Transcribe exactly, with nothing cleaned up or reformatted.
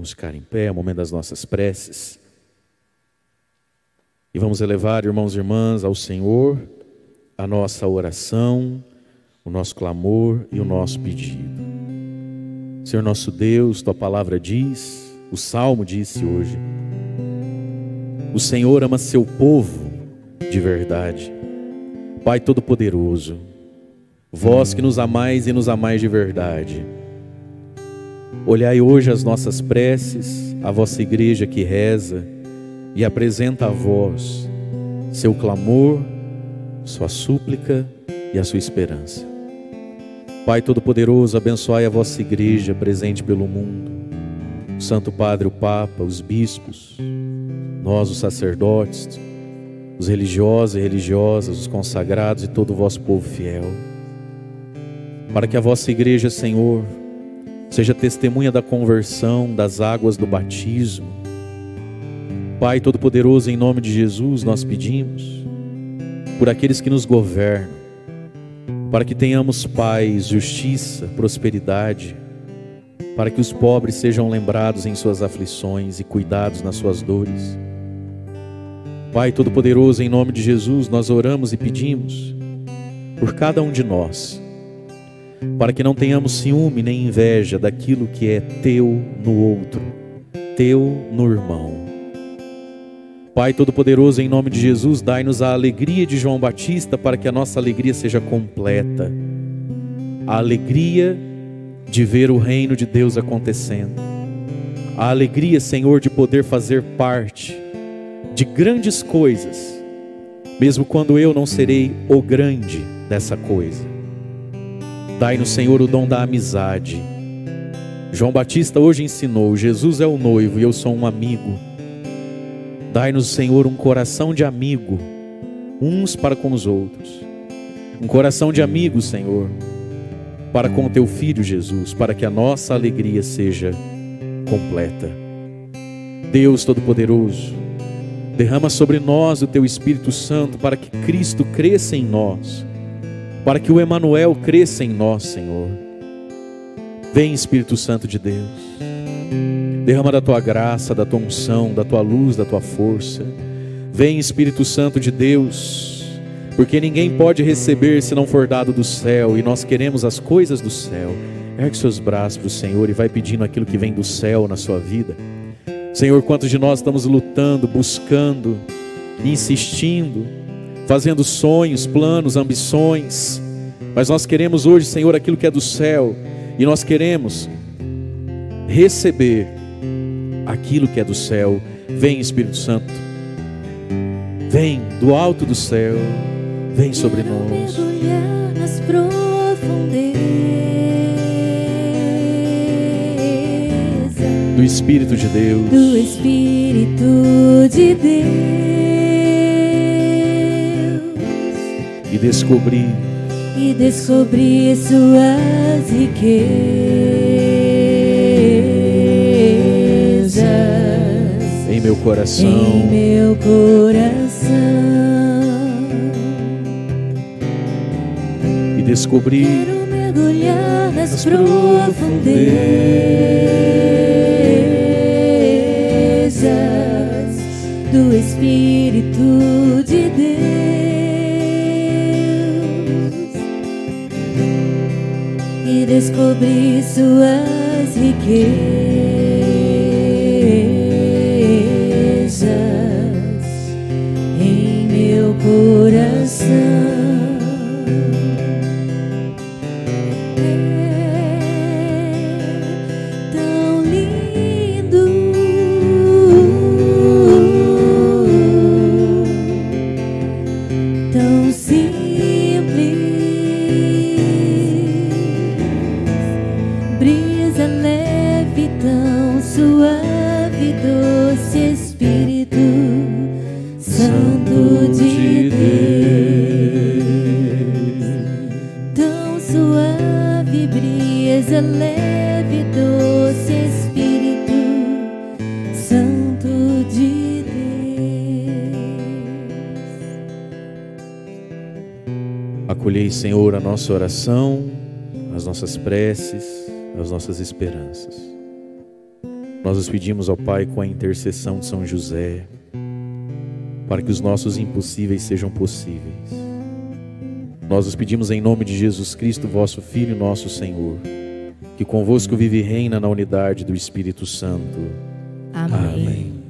Vamos ficar em pé, é o momento das nossas preces. E vamos elevar, irmãos e irmãs, ao Senhor a nossa oração, o nosso clamor e o nosso pedido. Senhor nosso Deus, Tua palavra diz, o Salmo disse hoje, o Senhor ama seu povo de verdade. Pai Todo-Poderoso, vós que nos amais e nos amais de verdade, olhai hoje as nossas preces, a vossa igreja que reza e apresenta a vós seu clamor, sua súplica e a sua esperança. Pai Todo-Poderoso, abençoai a vossa igreja presente pelo mundo, o Santo Padre, o Papa, os bispos, nós os sacerdotes, os religiosos e religiosas, os consagrados e todo o vosso povo fiel, para que a vossa igreja, Senhor, seja testemunha da conversão, das águas do batismo. Pai Todo-Poderoso, em nome de Jesus, nós pedimos por aqueles que nos governam, para que tenhamos paz, justiça, prosperidade, para que os pobres sejam lembrados em suas aflições e cuidados nas suas dores. Pai Todo-Poderoso, em nome de Jesus, nós oramos e pedimos por cada um de nós, para que não tenhamos ciúme nem inveja daquilo que é teu no outro, teu no irmão. Pai Todo-Poderoso, em nome de Jesus, dai-nos a alegria de João Batista, para que a nossa alegria seja completa. A alegria de ver o reino de Deus acontecendo. A alegria, Senhor, de poder fazer parte de grandes coisas, mesmo quando eu não serei o grande dessa coisa. Dai-nos, Senhor, o dom da amizade. João Batista hoje ensinou, Jesus é o noivo e eu sou um amigo. Dai-nos, Senhor, um coração de amigo, uns para com os outros. Um coração de amigo, Senhor, para com o Teu Filho Jesus, para que a nossa alegria seja completa. Deus Todo-Poderoso, derrama sobre nós o Teu Espírito Santo, para que Cristo cresça em nós, para que o Emanuel cresça em nós, Senhor. Vem, Espírito Santo de Deus, derrama da Tua graça, da Tua unção, da Tua luz, da Tua força. Vem, Espírito Santo de Deus, porque ninguém pode receber se não for dado do céu, e nós queremos as coisas do céu. Ergue seus braços para o Senhor e vai pedindo aquilo que vem do céu na sua vida. Senhor, quantos de nós estamos lutando, buscando, insistindo, fazendo sonhos, planos, ambições, mas nós queremos hoje, Senhor, aquilo que é do céu, e nós queremos receber aquilo que é do céu. Vem, Espírito Santo, vem do alto do céu, vem sobre nós. Mergulhar nas profundezas Do Espírito de Deus, do Espírito de Deus e descobrir e descobrir suas riquezas em meu coração, em meu coração e descobrir Quero mergulhar nas nas profundezas do Espírito de Deus e descobrir suas riquezas em meu coração. Leve, doce Espírito Santo de Deus. Acolhei, Senhor, a nossa oração, as nossas preces, as nossas esperanças. Nós os pedimos ao Pai com a intercessão de São José, para que os nossos impossíveis sejam possíveis. Nós os pedimos em nome de Jesus Cristo, vosso Filho e nosso Senhor, que convosco vive e reina na unidade do Espírito Santo. Amém. Amém.